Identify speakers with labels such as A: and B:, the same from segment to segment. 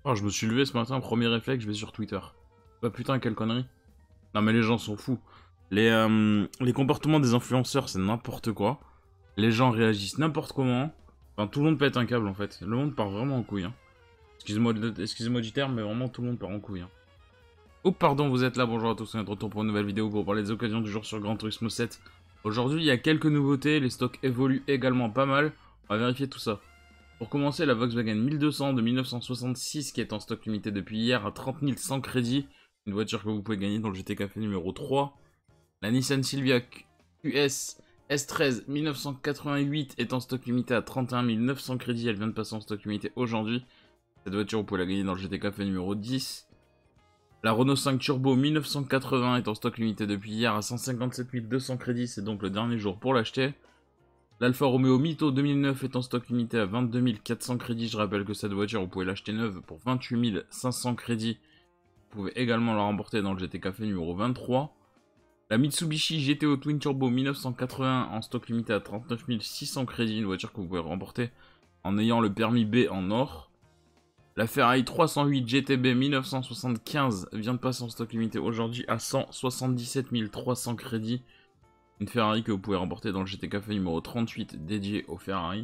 A: Oh, je me suis levé ce matin, premier réflexe, je vais sur Twitter. Bah putain, quelle connerie. Non mais les gens sont fous. Les comportements des influenceurs, c'est n'importe quoi. Les gens réagissent n'importe comment. Enfin, tout le monde pète un câble en fait. Le monde part vraiment en couille. Hein. Excusez-moi du terme, mais vraiment tout le monde part en couille. Hein. Oh pardon, vous êtes là, bonjour à tous, on est de retour pour une nouvelle vidéo pour parler des occasions du jour sur Gran Turismo 7. Aujourd'hui, il y a quelques nouveautés, les stocks évoluent également pas mal. On va vérifier tout ça. Pour commencer, la Volkswagen 1200 de 1966 qui est en stock limité depuis hier à 30 100 crédits. Une voiture que vous pouvez gagner dans le GT Café numéro 3. La Nissan Silvia QS S13 1988 est en stock limité à 31 900 crédits. Elle vient de passer en stock limité aujourd'hui. Cette voiture, vous pouvez la gagner dans le GT Café numéro 10. La Renault 5 Turbo 1980 est en stock limité depuis hier à 157 200 crédits. C'est donc le dernier jour pour l'acheter. L'Alfa Romeo Mito 2009 est en stock limité à 22 400 crédits. Je rappelle que cette voiture, vous pouvez l'acheter neuve pour 28 500 crédits. Vous pouvez également la remporter dans le GT Café numéro 23. La Mitsubishi GTO Twin Turbo 1980 en stock limité à 39 600 crédits. Une voiture que vous pouvez remporter en ayant le permis B en or. La Ferrari 308 GTB 1975 vient de passer en stock limité aujourd'hui à 177 300 crédits. Une Ferrari que vous pouvez remporter dans le GT Café numéro 38 dédié aux Ferrari.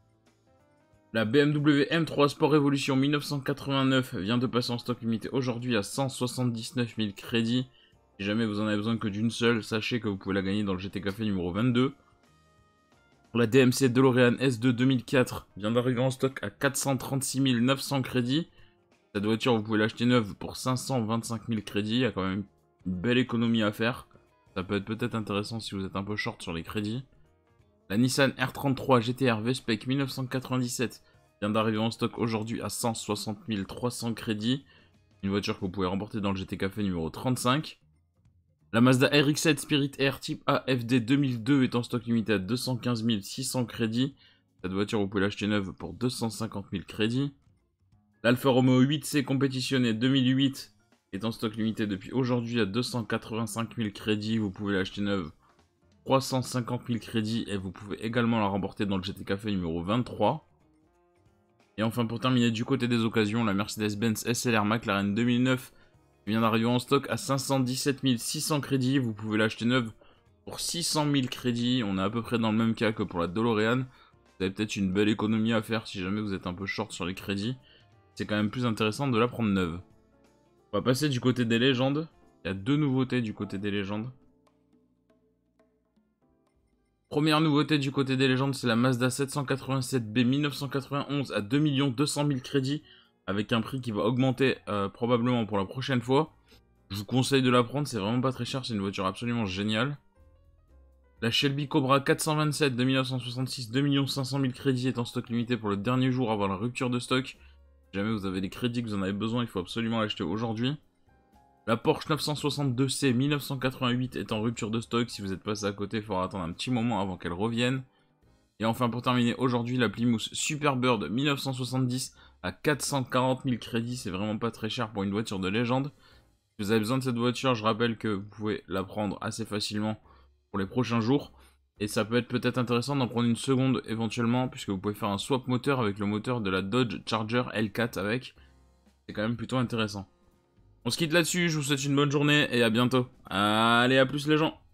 A: La BMW M3 Sport Evolution 1989 vient de passer en stock limité aujourd'hui à 179 000 crédits. Si jamais vous en avez besoin que d'une seule, sachez que vous pouvez la gagner dans le GT Café numéro 22. La DMC DeLorean S2 2004 vient d'arriver en stock à 436 900 crédits. Cette voiture, vous pouvez l'acheter neuve pour 525 000 crédits. Il y a quand même une belle économie à faire. Ça peut être peut-être intéressant si vous êtes un peu short sur les crédits. La Nissan R33 GTR V-Spec 1997 vient d'arriver en stock aujourd'hui à 160 300 crédits. Une voiture que vous pouvez remporter dans le GT Café numéro 35. La Mazda RX-7 Spirit Air Type A FD 2002 est en stock limité à 215 600 crédits. Cette voiture, vous pouvez l'acheter neuve pour 250 000 crédits. L'Alfa Romeo 8C compétitionné 2008 est en stock limité depuis aujourd'hui à 285 000 crédits. Vous pouvez l'acheter neuve 350 000 crédits et vous pouvez également la remporter dans le GT Café numéro 23. Et enfin pour terminer du côté des occasions, la Mercedes-Benz SLR McLaren 2009 vient d'arriver en stock à 517 600 crédits. Vous pouvez l'acheter neuve pour 600 000 crédits. On est à peu près dans le même cas que pour la DeLorean. Vous avez peut-être une belle économie à faire si jamais vous êtes un peu short sur les crédits. C'est quand même plus intéressant de la prendre neuve. On va passer du côté des légendes. Il y a deux nouveautés du côté des légendes. Première nouveauté du côté des légendes, c'est la Mazda 787B 1991 à 2 200 000 crédits. Avec un prix qui va augmenter probablement pour la prochaine fois. Je vous conseille de la prendre, c'est vraiment pas très cher, c'est une voiture absolument géniale. La Shelby Cobra 427 de 1966, 2 500 000 crédits est en stock limité pour le dernier jour avant la rupture de stock. Si jamais vous avez des crédits que vous en avez besoin, il faut absolument l'acheter aujourd'hui. La Porsche 962C 1988 est en rupture de stock. Si vous êtes passé à côté, il faudra attendre un petit moment avant qu'elle revienne. Et enfin, pour terminer, aujourd'hui, la Plymouth Superbird 1970 à 440 000 crédits. C'est vraiment pas très cher pour une voiture de légende. Si vous avez besoin de cette voiture, je rappelle que vous pouvez la prendre assez facilement pour les prochains jours. Et ça peut être peut-être intéressant d'en prendre une seconde éventuellement, puisque vous pouvez faire un swap moteur avec le moteur de la Dodge Charger L4 avec. C'est quand même plutôt intéressant. On se quitte là-dessus, je vous souhaite une bonne journée et à bientôt. Allez, à plus les gens!